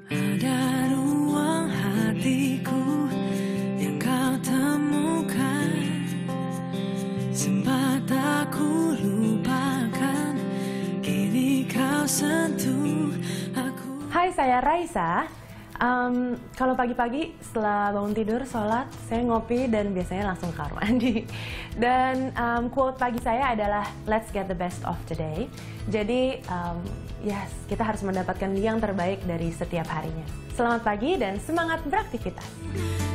Ada ruang hatiku yang kau temukan, sempat aku lupakan, kini kau sentuh aku. Hai, saya Raisa. Kalau pagi-pagi setelah bangun tidur, sholat, saya ngopi dan biasanya langsung ke kamar mandi. Dan quote pagi saya adalah "Let's get the best of today". Jadi, yes, kita harus mendapatkan yang terbaik dari setiap harinya. Selamat pagi dan semangat beraktivitas.